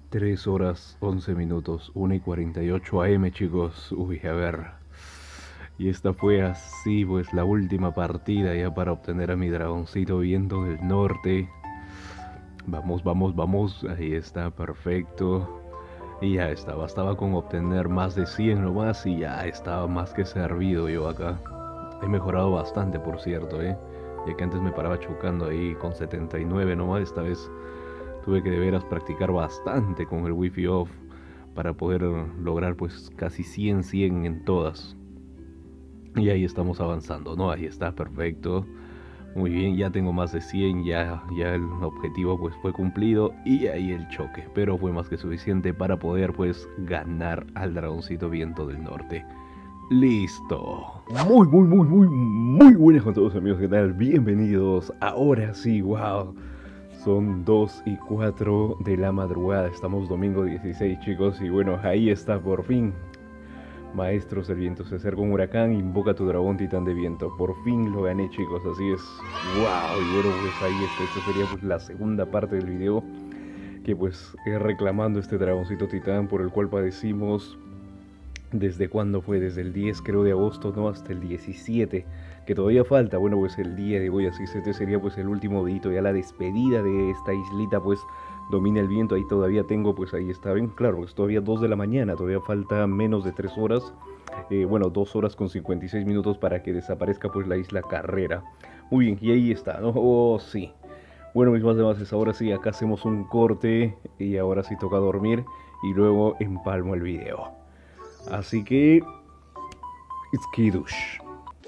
3 horas 11 minutos, 1:48 AM, chicos. Uy, a ver. Y esta fue así, pues, la última partida ya para obtener a mi dragoncito viento del norte. Vamos, vamos, vamos. Ahí está, perfecto. Y ya está, bastaba con obtener más de 100 nomás y ya estaba más que servido yo acá. He mejorado bastante, por cierto, ya que antes me paraba chocando ahí con 79 nomás. Esta vez tuve que de veras practicar bastante con el wifi off para poder lograr pues casi 100 en todas. Y ahí estamos avanzando, ¿no? Ahí está, perfecto. Muy bien, ya tengo más de 100, ya el objetivo pues fue cumplido y ahí el choque. Pero fue más que suficiente para poder pues ganar al dragoncito viento del norte. Listo. Muy buenas con todos amigos, ¿qué tal? Bienvenidos. Ahora sí, wow. Son 2:04 de la madrugada, estamos domingo 16, chicos, y bueno, ahí está por fin. Maestros del viento, se acerca un huracán, invoca tu dragón titán de viento. Por fin lo gané, chicos, así es. Wow, y bueno, pues ahí está, esta sería pues la segunda parte del video, que pues reclamando este dragoncito titán por el cual padecimos. ¿Desde cuándo fue? Desde el 10 creo de agosto, ¿no? Hasta el 17, que todavía falta. Bueno, pues el día de hoy, así este sería pues el último videito, ya la despedida de esta islita, pues domina el viento. Ahí todavía tengo, pues ahí está, ven, claro, es todavía 2 de la mañana, todavía falta menos de 3 horas, bueno, 2 horas con 56 minutos para que desaparezca pues la isla Carrera. Muy bien, y ahí está, ¿no? Oh, sí. Bueno, mis más demás, ahora sí, acá hacemos un corte y ahora sí toca dormir y luego empalmo el video. Así que, it's Kiddush.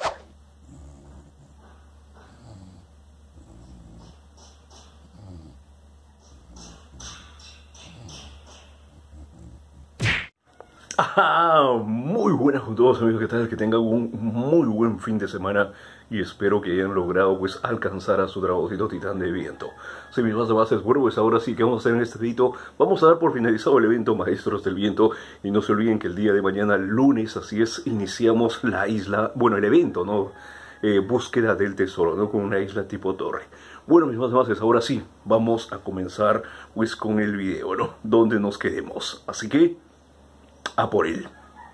Muy buenas con todos amigos, ¿qué tal? Que tengan un muy buen fin de semana y espero que hayan logrado pues alcanzar a su dragoncito titán de viento. Si mis más de bases, bueno, pues ahora sí que vamos a hacer en este video, vamos a dar por finalizado el evento Maestros del Viento y no se olviden que el día de mañana, lunes, así es, iniciamos la isla, bueno, el evento, ¿no? Búsqueda del tesoro, ¿no? Con una isla tipo torre. Bueno, mis más de bases, ahora sí, vamos a comenzar pues con el video, ¿no? Donde nos quedemos. Así que, a por él.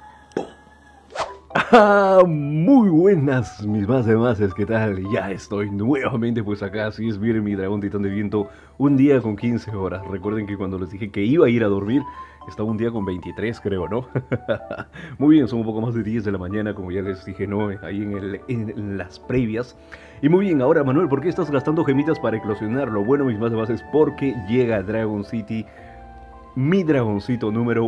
Muy buenas, mis más de mases, ¿qué tal? Ya estoy nuevamente pues acá, así es, miren mi dragón titán de viento, un día con 15 horas. Recuerden que cuando les dije que iba a ir a dormir, estaba un día con 23, creo, ¿no? Muy bien, son un poco más de 10 de la mañana, como ya les dije, ¿no? Ahí en las previas. Y muy bien, ahora Manuel, ¿por qué estás gastando gemitas para eclosionarlo? Bueno, mis más de mases, porque llega Dragon City, mi dragoncito número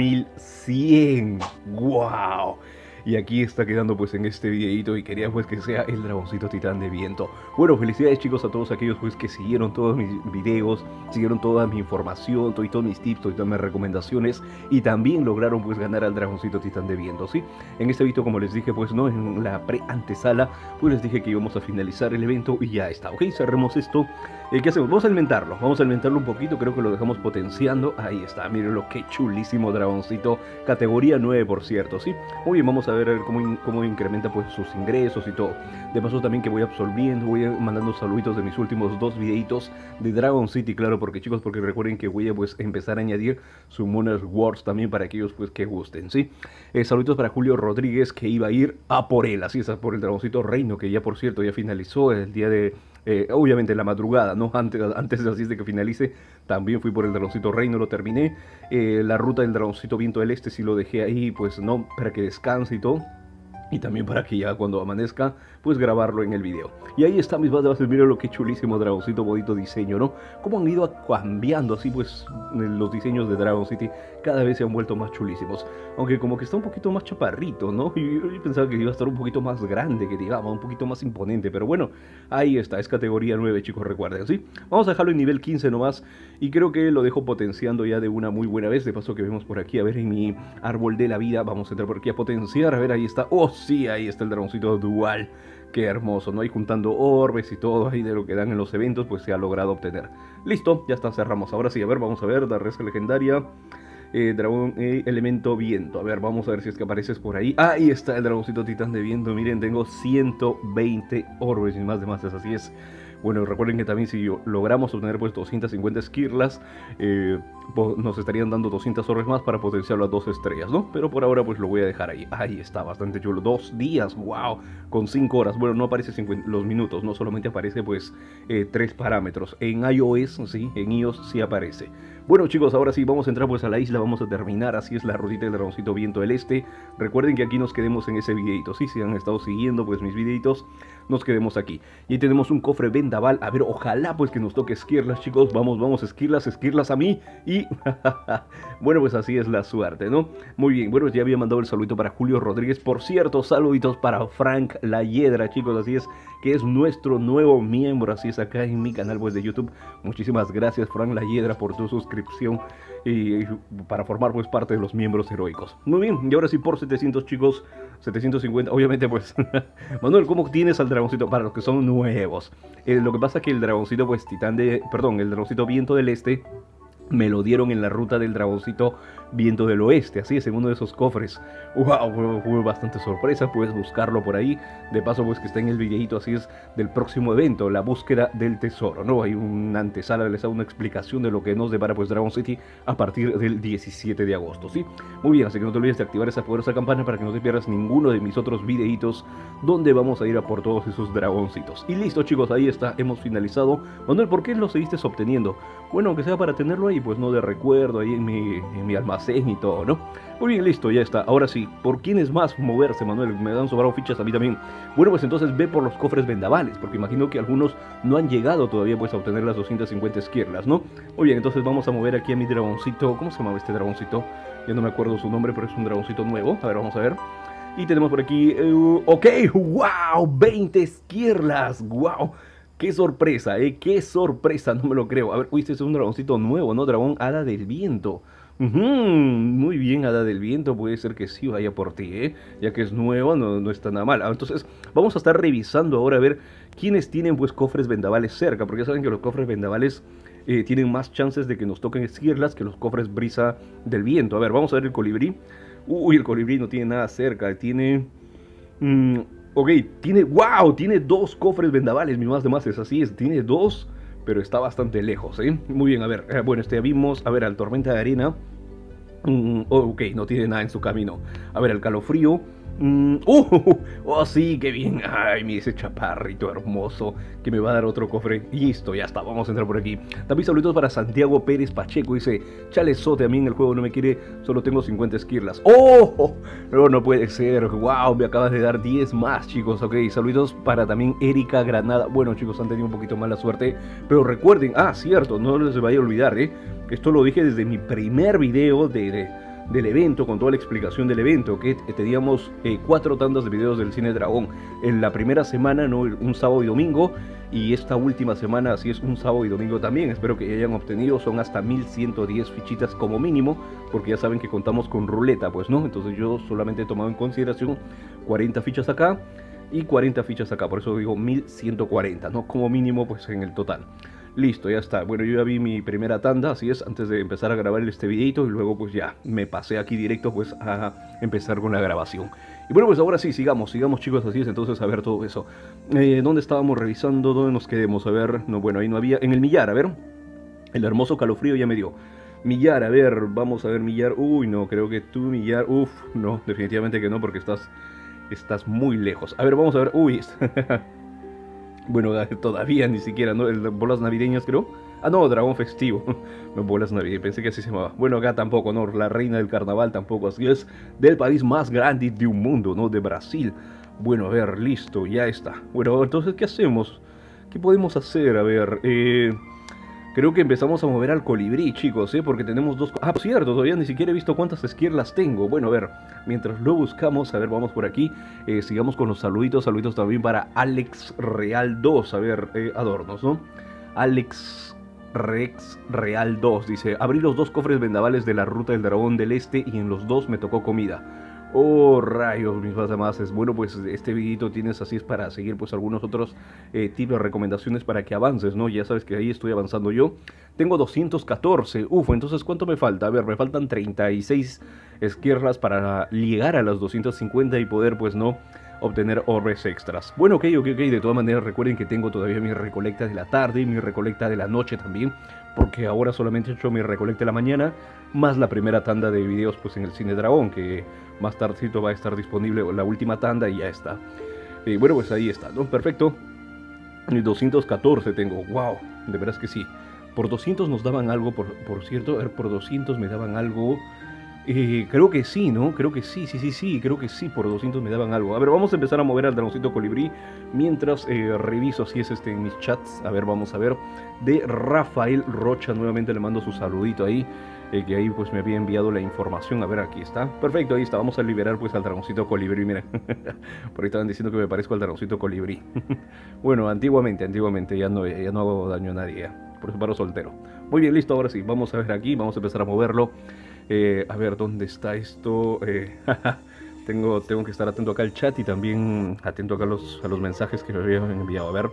1100. ¡Wow! Y aquí está quedando pues en este videito y quería pues que sea el dragoncito titán de viento. Bueno, felicidades chicos a todos aquellos pues que siguieron todos mis videos, siguieron toda mi información, todos mis tips, todas mis recomendaciones y también lograron pues ganar al dragoncito titán de viento, ¿sí? En este video, como les dije, pues no, en la pre-antesala, pues les dije que íbamos a finalizar el evento y ya está, ¿ok? Cerremos esto. ¿Qué hacemos? Vamos a alimentarlo un poquito, creo que lo dejamos potenciando. Ahí está, mírenlo, qué chulísimo dragoncito, categoría 9 por cierto, ¿sí? Muy bien, vamos a ver cómo incrementa pues sus ingresos y todo. De paso también que voy absorbiendo, voy mandando saluditos de mis últimos 2 videitos de Dragon City, claro, porque chicos, porque recuerden que voy a pues empezar a añadir Summoners Wars también para aquellos pues que gusten, ¿sí? Saluditos para Julio Rodríguez, que iba a ir a por él, así es, a por el dragoncito reino, que ya por cierto ya finalizó el día de... obviamente en la madrugada, ¿no? Antes así de que finalice, también fui por el dragoncito reino, lo terminé. La ruta del dragoncito viento del este sí lo dejé ahí, pues no, para que descanse y todo. Y también para que ya cuando amanezca, pues grabarlo en el video. Y ahí está mis bases, miren lo que chulísimo dragoncito, bonito diseño, ¿no? Cómo han ido cambiando así pues los diseños de Dragon City, cada vez se han vuelto más chulísimos. Aunque como que está un poquito más chaparrito, ¿no? Y yo pensaba que iba a estar un poquito más grande, que digamos, un poquito más imponente. Pero bueno, ahí está, es categoría 9 chicos, recuerden, ¿sí? Vamos a dejarlo en nivel 15 nomás. Y creo que lo dejo potenciando ya de una muy buena vez. De paso que vemos por aquí, a ver en mi árbol de la vida, vamos a entrar por aquí a potenciar. A ver, ahí está, oh sí, ahí está el dragoncito dual. Qué hermoso, ¿no? Y juntando orbes y todo ahí de lo que dan en los eventos, pues se ha logrado obtener. Listo, ya está, cerramos. Ahora sí, a ver, vamos a ver, la res legendaria. Dragón elemento viento. A ver, vamos a ver si es que apareces por ahí. Ahí está el dragoncito titán de viento. Miren, tengo 120 orbes y más demás, así es. Bueno, recuerden que también si logramos obtener pues 250 esquirlas, nos estarían dando 200 orbes más para potenciarlo a 2 estrellas, ¿no? Pero por ahora pues lo voy a dejar ahí. Ahí está, bastante chulo. 2 días, wow, con 5 horas. Bueno, no aparece los minutos, no solamente aparece pues 3 parámetros. En iOS, sí, en iOS sí aparece. Bueno chicos, ahora sí, vamos a entrar pues a la isla, vamos a terminar, así es la rutita del dragoncito viento del este. Recuerden que aquí nos quedemos en ese videito, sí, si han estado siguiendo pues mis videitos, nos quedemos aquí. Y tenemos un cofre vendaval, a ver, ojalá pues que nos toque esquirlas chicos, vamos, esquirlas a mí. Y bueno, pues así es la suerte, ¿no? Muy bien, bueno, ya había mandado el saludito para Julio Rodríguez, por cierto, saluditos para Frank La Hiedra, chicos, así es, que es nuestro nuevo miembro, así es, acá en mi canal pues de YouTube. Muchísimas gracias Frank La Hiedra por tu suscripción y para formar pues parte de los miembros heroicos. Muy bien, y ahora sí por 700 chicos, 750, obviamente pues Manuel, ¿cómo tienes al dragoncito? Para los que son nuevos, lo que pasa es que el dragoncito pues el dragoncito viento del este me lo dieron en la ruta del dragoncito viento del oeste, así es, en uno de esos cofres. Wow, fue bastante sorpresa, puedes buscarlo por ahí. De paso, pues que está en el videito, así es, del próximo evento, la búsqueda del tesoro, ¿no? Hay una antesala, les da una explicación de lo que nos depara pues Dragon City a partir del 17 de agosto, ¿sí? Muy bien, así que no te olvides de activar esa poderosa campana para que no te pierdas ninguno de mis otros videitos donde vamos a ir a por todos esos dragoncitos. Y listo chicos, ahí está, hemos finalizado. Manuel, ¿por qué lo seguiste obteniendo? Bueno, aunque sea para tenerlo ahí, pues no de recuerdo, ahí en mi almacén y todo, ¿no? Muy bien, listo, ya está. Ahora sí, ¿por quién es más moverse, Manuel? Me dan sobrado fichas a mí también. Bueno, pues entonces ve por los cofres vendavales, porque imagino que algunos no han llegado todavía pues a obtener las 250 esquirlas, ¿no? Muy bien, entonces vamos a mover aquí a mi dragoncito. ¿Cómo se llama este dragoncito? Ya no me acuerdo su nombre, pero es un dragoncito nuevo. A ver, vamos a ver. Y tenemos por aquí, ok, wow, 20 esquirlas, wow. ¡Qué sorpresa, qué sorpresa! No me lo creo. A ver, uy, este es un dragoncito nuevo, ¿no? Dragón Hada del Viento. Muy bien, Hada del Viento, puede ser que sí vaya por ti, ya que es nuevo, no está nada mal. Entonces, vamos a estar revisando ahora a ver quiénes tienen pues cofres vendavales cerca, porque ya saben que los cofres vendavales tienen más chances de que nos toquen esquirlas que los cofres brisa del viento. A ver, vamos a ver el colibrí. Uy, el colibrí no tiene nada cerca, tiene... ok, tiene 2 cofres vendavales, mi más de más es así, tiene 2, pero está bastante lejos, Muy bien, a ver, bueno, vimos, a ver, al tormenta de arena, ok, no tiene nada en su camino. A ver, al calofrío, oh, sí, qué bien. Ay, mira ese chaparrito hermoso que me va a dar otro cofre. Listo, ya está, vamos a entrar por aquí. También saludos para Santiago Pérez Pacheco. Dice, chalezote, a mí en el juego no me quiere, solo tengo 50 esquirlas. ¡Oh! No puede ser. Wow, me acabas de dar 10 más, chicos. Ok, saludos para también Erika Granada. Bueno, chicos, han tenido un poquito mala suerte, pero recuerden, cierto, no les vaya a olvidar, esto lo dije desde mi primer video del evento, con toda la explicación del evento, que teníamos 4 tandas de videos del Cine Dragón. En la primera semana, ¿no? Un sábado y domingo, y esta última semana así es un sábado y domingo también. Espero que hayan obtenido, son hasta 1110 fichitas como mínimo, porque ya saben que contamos con ruleta, pues, ¿no? Entonces yo solamente he tomado en consideración 40 fichas acá y 40 fichas acá, por eso digo 1140, ¿no? Como mínimo, pues, en el total. Listo, ya está. Bueno, yo ya vi mi primera tanda, así es, antes de empezar a grabar este videito, y luego pues ya me pasé aquí directo pues a empezar con la grabación. Y bueno, pues ahora sí, sigamos chicos, así es, entonces a ver todo eso. ¿Dónde estábamos revisando? ¿Dónde nos quedemos? A ver, no, bueno, ahí no había, en el millar, a ver. El hermoso calofrío ya me dio. Millar, a ver, vamos a ver millar. Uy, no, creo que tú millar, no, definitivamente que no, porque estás muy lejos. A ver, vamos a ver, uy, bueno, todavía ni siquiera, ¿no? Bolas navideñas, creo. No, dragón festivo. Bolas navideñas, pensé que así se llamaba. Bueno, acá tampoco, ¿no? La reina del carnaval tampoco. Así es, del país más grande de un mundo, ¿no? De Brasil. Bueno, a ver, listo, ya está. Bueno, entonces, ¿qué hacemos? ¿Qué podemos hacer? A ver, creo que empezamos a mover al colibrí, chicos, porque tenemos 2... cierto, todavía ni siquiera he visto cuántas esquirlas tengo. Bueno, a ver, mientras lo buscamos, a ver, vamos por aquí. Sigamos con los saluditos también para Alex Real 2. A ver, adornos, ¿no? Alex Rex Real 2 dice, abrí los 2 cofres vendavales de la ruta del dragón del este y en los 2 me tocó comida. Oh, rayos, mis más. Bueno, pues este videito tienes así es para seguir pues algunos otros tips de recomendaciones para que avances, ¿no? Ya sabes que ahí estoy avanzando yo. Tengo 214. Entonces ¿cuánto me falta? A ver, me faltan 36 esquirlas para llegar a las 250 y poder pues no obtener orbes extras. Bueno, ok, de todas maneras recuerden que tengo todavía mi recolecta de la tarde y mi recolecta de la noche también, porque ahora solamente he hecho mi recolecta de la mañana, más la primera tanda de videos pues en el Cine Dragón, que más tardecito va a estar disponible la última tanda y ya está. Bueno, pues ahí está, ¿no? Perfecto. 214 tengo, wow, de veras que sí. Por 200 nos daban algo, por cierto, por 200 me daban algo. Creo que sí, ¿no? Creo que sí, creo que sí, por 200 me daban algo. A ver, vamos a empezar a mover al dragoncito colibrí mientras reviso si es en mis chats. A ver, vamos a ver. De Rafael Rocha, nuevamente le mando su saludito ahí, que ahí pues me había enviado la información. A ver, aquí está. Perfecto, ahí está. Vamos a liberar pues al dragoncito colibrí, miren. Por ahí estaban diciendo que me parezco al dragoncito colibrí. Bueno, antiguamente, ya no hago daño a nadie, por eso paro soltero. Muy bien, listo, ahora sí, vamos a ver aquí, vamos a empezar a moverlo. A ver, ¿dónde está esto? Tengo que estar atento acá al chat y también atento acá a los mensajes que me habían enviado. A ver,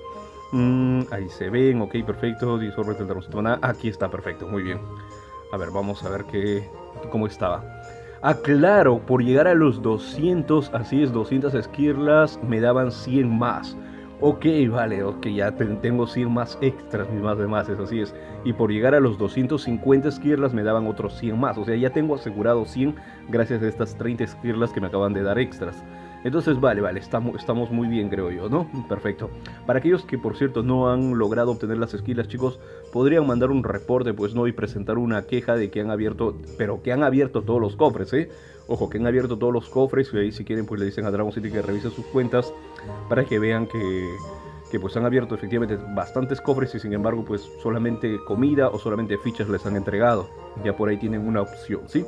ahí se ven, ok, perfecto. 10 orbes del dragoncito. Aquí está, perfecto, muy bien. A ver, vamos a ver cómo estaba. Ah, claro, por llegar a los 200, así es, 200 esquirlas me daban 100 más. Ok, vale, ok, ya tengo 100 más extras, mis más demás, eso así es. Y por llegar a los 250 esquirlas me daban otros 100 más. O sea, ya tengo asegurado 100 gracias a estas 30 esquirlas que me acaban de dar extras. Entonces, vale, estamos muy bien, creo yo, ¿no? Perfecto. Para aquellos que, por cierto, no han logrado obtener las esquirlas, chicos, podrían mandar un reporte, pues, ¿no? Y presentar una queja de que han abierto, pero que han abierto todos los cofres, ¿eh? Ojo, que han abierto todos los cofres y ahí si quieren pues le dicen a Dragon City que revise sus cuentas para que vean que pues han abierto efectivamente bastantes cofres y sin embargo pues solamente comida o solamente fichas les han entregado. Ya por ahí tienen una opción, ¿sí?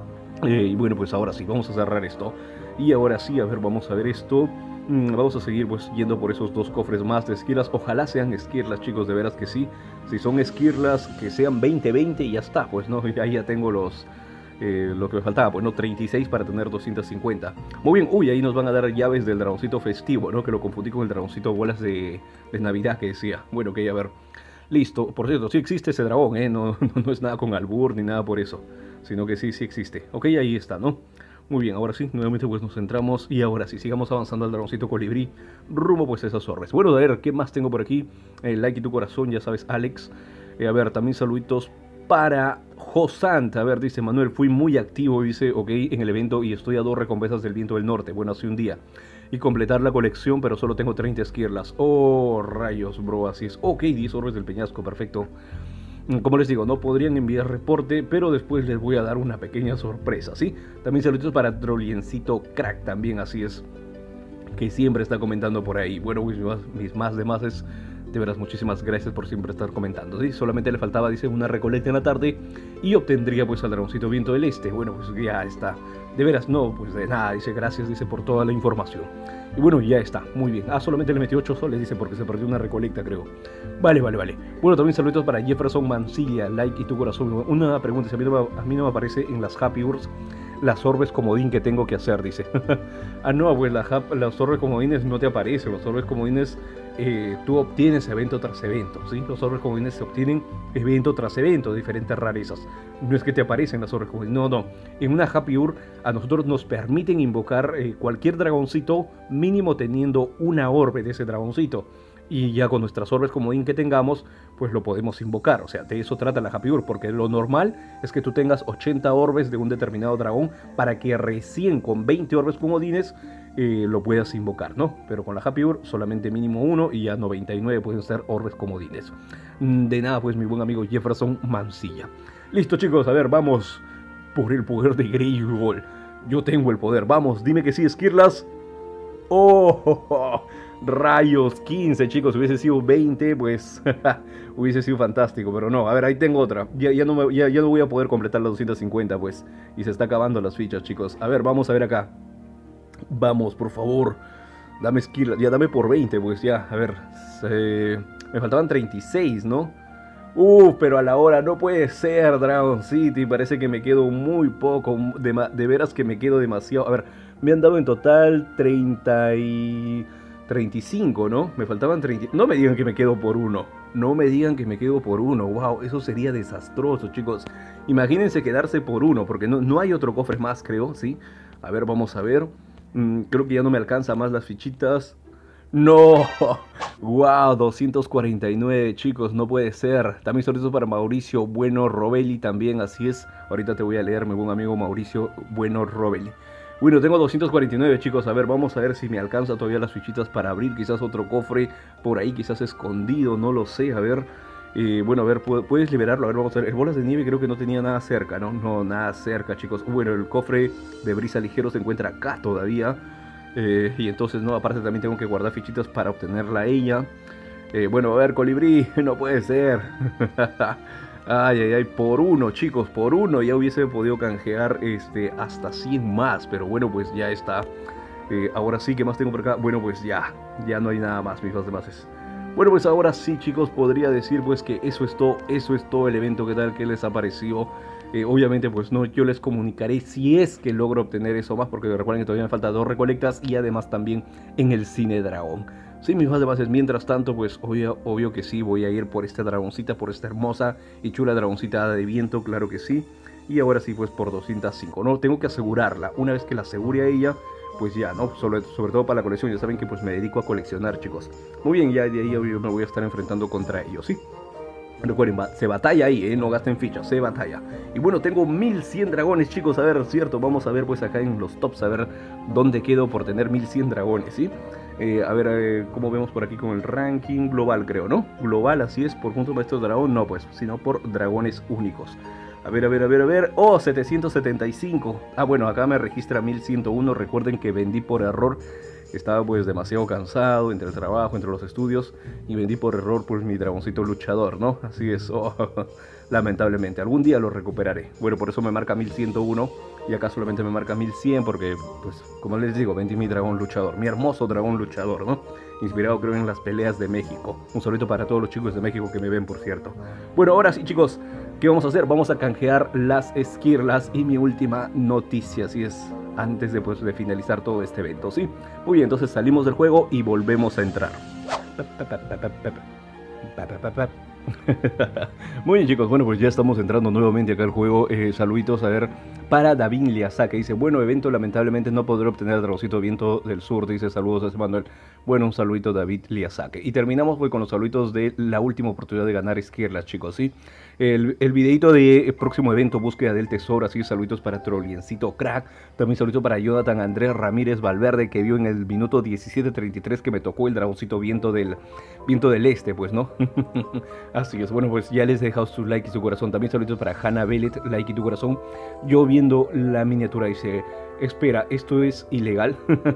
Y bueno, pues ahora sí, vamos a cerrar esto. Y ahora sí, a ver, vamos a ver esto. Vamos a seguir pues yendo por esos dos cofres más de esquirlas. Ojalá sean esquirlas, chicos, de veras que sí. Si son esquirlas, que sean 20-20 y ya está, pues no, ahí ya tengo lo que me faltaba, pues no, 36 para tener 250. Muy bien, uy, ahí nos van a dar llaves del dragoncito festivo, ¿no? Que lo confundí con el dragoncito bolas de Navidad que decía. Bueno, ok, a ver. Listo, por cierto, sí existe ese dragón, ¿eh? No es nada con albur ni nada por eso, sino que sí existe. Ok, ahí está, ¿no? Muy bien, ahora sí, nuevamente pues nos centramos y ahora sí, sigamos avanzando al dragoncito colibrí, rumbo pues a esas orbes. Bueno, a ver, ¿qué más tengo por aquí? Like y tu corazón, ya sabes, Alex. A ver, también saluditos para Josant. A ver, dice Manuel, fui muy activo, dice, ok, en el evento y estoy a 2 recompensas del viento del norte. Bueno, hace un día. Y completar la colección, pero solo tengo 30 esquirlas. Oh, rayos, bro, así es. Ok, 10 orbes del peñasco, perfecto. Como les digo, no podrían enviar reporte, pero después les voy a dar una pequeña sorpresa, ¿sí? También saludos para Troliencito Crack, también así es, que siempre está comentando por ahí. Bueno, mis más demás es, de veras, muchísimas gracias por siempre estar comentando, ¿sí? Solamente le faltaba, dice, una recolecta en la tarde y obtendría pues al dragoncito viento del este. Bueno, pues ya está. De veras, no, pues de nada, dice, gracias, dice, por toda la información. Y bueno, ya está, muy bien. Ah, solamente le metí 8 soles, dice, porque se perdió una recolecta, creo. Vale. Bueno, también saludos para Jefferson Mancilla, like y tu corazón. Una pregunta, a mí no me aparece en las Happy Wars las orbes comodín que tengo que hacer, dice. Ah, no, pues las orbes comodines no te aparecen. Los orbes comodines tú obtienes evento tras evento, ¿sí? Los orbes comodines se obtienen evento tras evento, de diferentes rarezas. No es que te aparecen las orbes comodines, no. En una Happy Hour a nosotros nos permiten invocar cualquier dragoncito, mínimo teniendo una orbe de ese dragoncito. Y ya con nuestras orbes comodín que tengamos, pues lo podemos invocar. O sea, de eso trata la Happy Hour, porque lo normal es que tú tengas 80 orbes de un determinado dragón para que recién con 20 orbes comodines lo puedas invocar, ¿no? Pero con la Happy Hour solamente mínimo 1 y ya 99 pueden ser orbes comodines. De nada, pues mi buen amigo Jefferson Mancilla. Listo, chicos, a ver, vamos por el poder de Greygol. Yo tengo el poder, vamos, dime que sí, Esquirlas. ¡Oh! Rayos, 15, chicos, si hubiese sido 20, pues hubiese sido fantástico, pero no. A ver, ahí tengo otra. Ya no voy a poder completar las 250, pues. Y se está acabando las fichas, chicos. A ver, vamos a ver acá. Vamos, por favor. Dame skill, ya dame por 20, pues ya. A ver, me faltaban 36, ¿no? Pero a la hora no puede ser, Dragon City. Parece que me quedo muy poco. De veras que me quedo demasiado. A ver, me han dado en total 35, ¿no? Me faltaban 30. No me digan que me quedo por uno. No me digan que me quedo por uno. Wow, eso sería desastroso, chicos. Imagínense quedarse por uno, porque no hay otro cofre más, creo, ¿sí? A ver, vamos a ver. Creo que ya no me alcanza más las fichitas. No, wow, 249 chicos, no puede ser. También saludos para Mauricio Bueno Robelli también, así es. Ahorita te voy a leer, mi buen amigo Mauricio Bueno Robelli. Bueno, tengo 249 chicos, a ver, vamos a ver si me alcanza todavía las fichitas para abrir quizás otro cofre por ahí, quizás escondido, no lo sé, a ver. Bueno, a ver, puedes liberarlo, a ver, vamos a ver. El bolas de nieve creo que no tenía nada cerca, ¿no? No, nada cerca, chicos. Bueno, el cofre de brisa ligero se encuentra acá todavía. Y entonces, no, aparte también tengo que guardar fichitas para obtenerla a ella. Bueno, a ver, colibrí, no puede ser. Ay, ay, ay, por uno, chicos, por uno ya hubiese podido canjear hasta 100 más, pero bueno, pues ya está. Ahora sí, ¿qué más tengo por acá? Bueno, pues ya no hay nada más, mis demás. Bueno, pues ahora sí, chicos, podría decir pues que eso es todo el evento. ¿Qué tal? ¿Qué les ha parecido? Obviamente pues no, yo les comunicaré si es que logro obtener eso más, porque recuerden que todavía me faltan 2 recolectas y además también en el Cine Dragón. Sí, mis más demás, mientras tanto pues obvio que sí, voy a ir por esta dragoncita, por esta hermosa y chula dragoncita de viento, claro que sí. Y ahora sí pues por 205, ¿no? Tengo que asegurarla, una vez que la asegure a ella, pues ya, ¿no? Sobre todo para la colección, ya saben que pues me dedico a coleccionar, chicos. Muy bien, ya de ahí yo me voy a estar enfrentando contra ellos, ¿sí? Recuerden, se batalla ahí, no gasten fichas, se batalla. Y bueno, tengo 1100 dragones, chicos, a ver, cierto, vamos a ver pues acá en los tops, a ver dónde quedo por tener 1100 dragones, ¿sí? A ver, cómo vemos por aquí con el ranking global, creo, ¿no? Global, así es, por juntos maestros dragón, no pues, sino por dragones únicos. A ver, oh, 775. Ah, bueno, acá me registra 1101, recuerden que vendí por error. Estaba pues demasiado cansado entre el trabajo, entre los estudios, y vendí por error pues mi dragoncito luchador, ¿no? Así es, lamentablemente. Algún día lo recuperaré. Bueno, por eso me marca 1101 y acá solamente me marca 1100 porque, pues, como les digo, vendí mi dragón luchador, mi hermoso dragón luchador, ¿no? Inspirado creo en las peleas de México. Un saludo para todos los chicos de México que me ven, por cierto. Bueno, ahora sí, chicos, ¿qué vamos a hacer? Vamos a canjear las esquirlas y mi última noticia, así es, antes de finalizar todo este evento, ¿sí? Muy bien, entonces salimos del juego y volvemos a entrar. Muy bien, chicos, bueno, pues ya estamos entrando nuevamente acá al juego. Saluditos, a ver, para David Liaza, que dice, bueno, evento, lamentablemente no podré obtener el dragoncito viento del sur, dice, saludos a Manuel. Bueno, un saludito David Liazaque. Y terminamos pues con los saluditos de la última oportunidad de ganar esquirlas, chicos, ¿sí? El videito de próximo evento, búsqueda del tesoro, así, saluditos para Trolliencito Crack. También saluditos para Jonathan Andrés Ramírez Valverde, que vio en el minuto 17:33 que me tocó el dragoncito viento del este, pues, ¿no? Así es, bueno, pues ya les he dejado su like y su corazón. También saluditos para Hanna Bellet, like y tu corazón. Yo viendo la miniatura dice, espera, ¿esto es ilegal?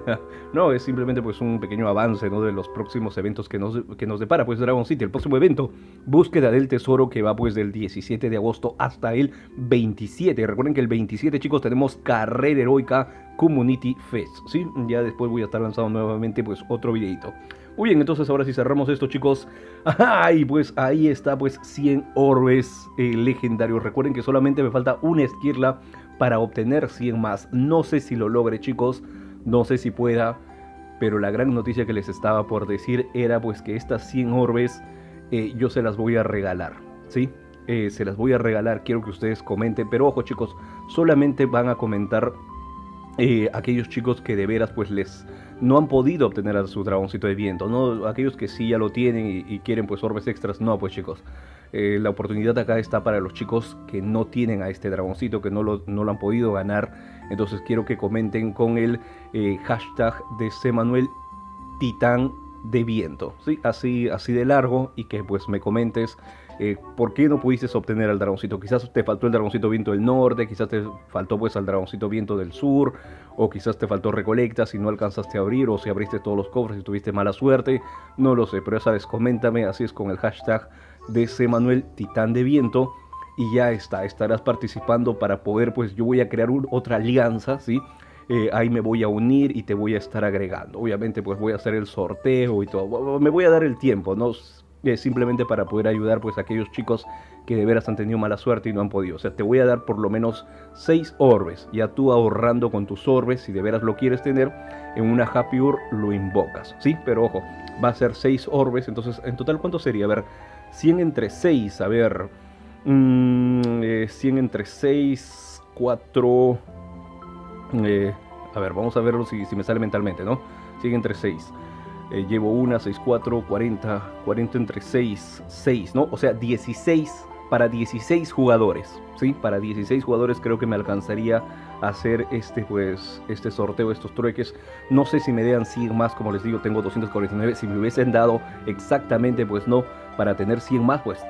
No, es simplemente pues un pequeño avance, ¿no? De los próximos eventos que nos depara pues Dragon City. El próximo evento, búsqueda del tesoro, que va pues del 17 de agosto hasta el 27. Recuerden que el 27, chicos, tenemos carrera heroica Community Fest, ¿sí? Ya después voy a estar lanzando nuevamente pues otro videito. Muy bien, entonces ahora sí cerramos esto, chicos. ¡Ajá! Y pues ahí está pues 100 orbes legendarios. Recuerden que solamente me falta una esquirla para obtener 100 más. No sé si lo logre, chicos, no sé si pueda, pero la gran noticia que les estaba por decir era pues que estas 100 orbes yo se las voy a regalar, ¿sí? Se las voy a regalar, quiero que ustedes comenten, pero ojo, chicos, solamente van a comentar aquellos chicos que de veras pues no han podido obtener a su dragoncito de viento, ¿no? Aquellos que sí ya lo tienen y quieren pues orbes extras, no, pues, chicos. La oportunidad acá está para los chicos que no tienen a este dragoncito, que no lo han podido ganar. Entonces quiero que comenten con el hashtag de Cmanuel Titán de Viento, ¿sí? Así de largo, y que pues me comentes por qué no pudiste obtener al dragoncito. Quizás te faltó el dragoncito viento del norte, quizás te faltó pues al dragoncito viento del sur, o quizás te faltó recolecta si no alcanzaste a abrir, o si abriste todos los cofres y tuviste mala suerte, no lo sé, pero ya sabes, coméntame, así es, con el hashtag de Cmanuel Titán de Viento, y ya estarás participando para poder, pues yo voy a crear otra alianza, ¿sí? Ahí me voy a unir y te voy a estar agregando. Obviamente pues voy a hacer el sorteo y todo, me voy a dar el tiempo, ¿no? Simplemente para poder ayudar pues a aquellos chicos que de veras han tenido mala suerte y no han podido. O sea, te voy a dar por lo menos 6 orbes, ya tú ahorrando con tus orbes, si de veras lo quieres tener, en una Happy Ur lo invocas, ¿sí? Pero ojo, va a ser 6 orbes, entonces en total ¿cuánto sería? A ver, 100 entre 6, a ver, 100 entre 6, 4... A ver, vamos a verlo si me sale mentalmente, ¿no? Sigue entre 6. Llevo 1, 6, 4, 40, 40 entre 6, 6, ¿no? O sea, 16 para 16 jugadores, ¿sí? Para 16 jugadores creo que me alcanzaría a hacer este sorteo, estos trueques. No sé si me den 100 más, como les digo, tengo 249. Si me hubiesen dado exactamente, pues no, para tener 100 más, pues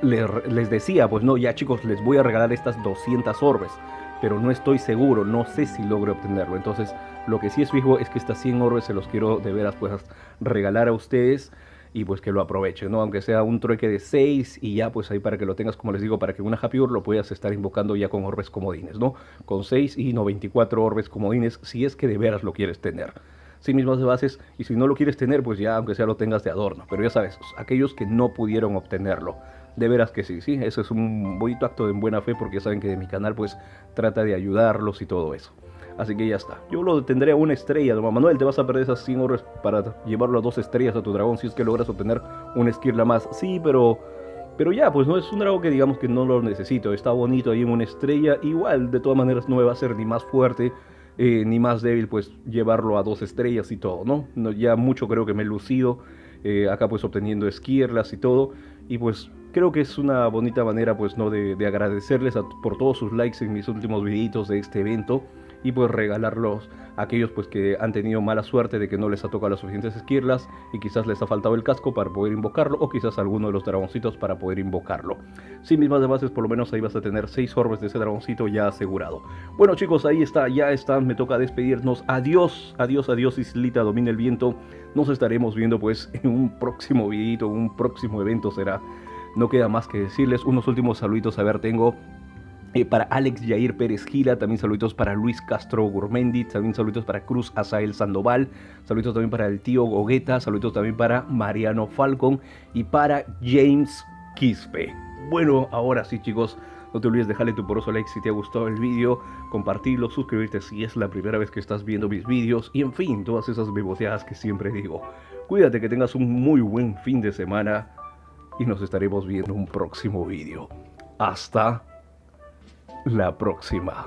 les decía, pues no, ya chicos, les voy a regalar estas 200 orbes. Pero no estoy seguro, no sé si logro obtenerlo. Entonces, lo que sí es fijo es que estas 100 orbes se los quiero de veras pues regalar a ustedes y pues que lo aprovechen, ¿no? Aunque sea un trueque de 6 y ya pues ahí para que lo tengas, como les digo, para que una Happy Orb lo puedas estar invocando ya con orbes comodines, ¿no? Con 6 y no 24 orbes comodines, si es que de veras lo quieres tener. Sin mismas de bases, y si no lo quieres tener, pues ya aunque sea lo tengas de adorno. Pero ya sabes, aquellos que no pudieron obtenerlo, de veras que sí, eso es un bonito acto de buena fe porque ya saben que de mi canal pues trata de ayudarlos y todo eso. Así que ya está. Yo lo tendré a 1 estrella. Don Manuel, te vas a perder esas 100 orbes para llevarlo a 2 estrellas a tu dragón si es que logras obtener un esquirla más. Sí, pero ya, pues no es un dragón que digamos que no lo necesito. Está bonito ahí en 1 estrella. Igual, de todas maneras, no me va a ser ni más fuerte ni más débil, pues llevarlo a 2 estrellas y todo, ¿no? Ya mucho creo que me he lucido. Acá pues obteniendo esquirlas y todo. Y pues creo que es una bonita manera pues no de agradecerles por todos sus likes en mis últimos videitos de este evento. Y pues regalarlos a aquellos pues que han tenido mala suerte de que no les ha tocado las suficientes esquirlas y quizás les ha faltado el casco para poder invocarlo o quizás alguno de los dragoncitos para poder invocarlo. Sin mismas de bases, por lo menos ahí vas a tener 6 orbes de ese dragoncito ya asegurado. Bueno chicos, ahí está, ya está, me toca despedirnos. Adiós, adiós, adiós Islita, domina el viento. Nos estaremos viendo pues en un próximo videito, en un próximo evento será. No queda más que decirles unos últimos saluditos. A ver, tengo para Alex Yair Pérez Gila, también saluditos para Luis Castro Gurmendi, también saluditos para Cruz Azael Sandoval, saluditos también para el tío Gogueta, saluditos también para Mariano Falcon y para James Quispe. Bueno, ahora sí chicos, no te olvides dejarle tu poroso like si te ha gustado el vídeo, compartirlo, suscribirte si es la primera vez que estás viendo mis vídeos y en fin, todas esas beboteadas que siempre digo. Cuídate, que tengas un muy buen fin de semana y nos estaremos viendo en un próximo vídeo. Hasta la próxima.